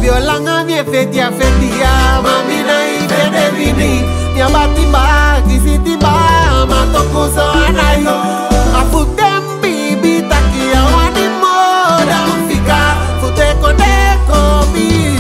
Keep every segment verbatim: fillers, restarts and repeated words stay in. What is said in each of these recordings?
violanga mi fetia fetia mami na ifede vini mi abati ba kisiti ba matokuso anayo afutem bibi takia wani moda mfika fute kodeko bi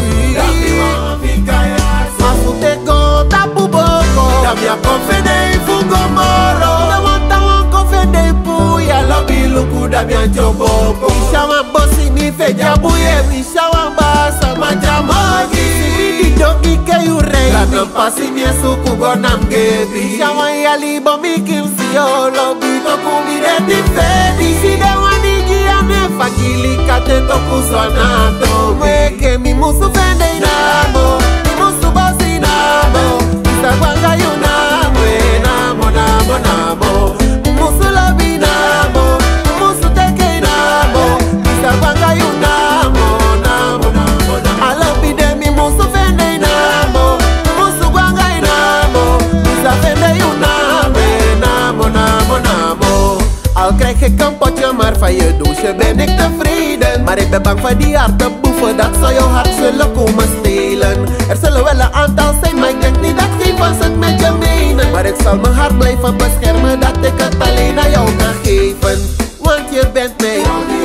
afute go tapu boko damia konfede ifungo moro damata wan konfede puya lobi luku damia joboko ishawa bosi ni feja buye ishawa basa majamagi sibidi dogi ke yurei kanam pasi ni suku gonam gebi ishawa yali bomi kimsio lobi toku mireti fedi side wani giane fakili kate toku swanato weke mi musu fende inamo mi musu bosi inamo isa kwanga yunamo enamo namo namo musu lobi inamo musu teke inamo isa kwanga yunamo namo namo alobi de mi musu fende inamo musu kwanga inamo isa fende yunamo enamo namo namo al krijg ik een potje, maar van je doosje ben ik tevreden. Maar ik ben bang van die harde boeven, dat zou jouw hart zullen komen stelen. Er zullen wel een aantal zijn, maar ik denk niet dat geen van ze het met je menen. Maar ik zal mijn hart blijven beschermen, dat ik het alleen aan jou kan geven. Want je bent mij,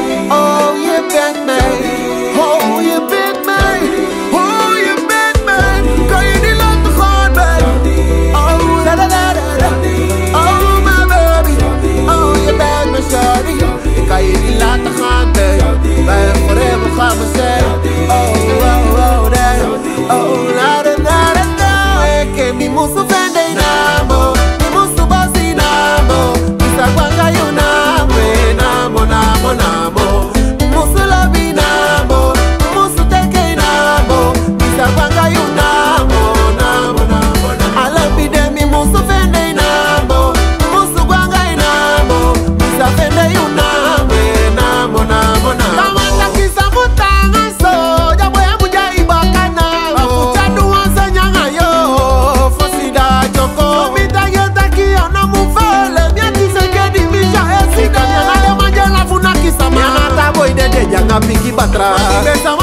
oh je bent mij, oh je bent mij, oh je bent mij. Kan je niet laten gaan, baby? Oh la la la la, oh my baby, oh je bent mijn shawty. Ik kan je niet laten gaan, baby. Wij forever gaan we zijn. Oh oh oh nee, oh la la la la. Ik ken mi musu fende inamo, mi musu bosi inamo, isa kwanga yunamo, enamo namo namo, musu lobi inamo, musu teke inamo, isa kwanga yunamo, namo namo namo. Alobi de mi musu fende inamo, musu kwanga inamo, isa fende yunamo, enamo namo namo. Kamata kisa mutanga so, jabo ya muja ibakana, afuta duwanza nyanga yo, fosida joko. Mita yeta kia na mufele, mia kiseke di misha esika. Nyana le manje la funa kisa ma. Nyana tabo ide de janga piki batra. Mami besa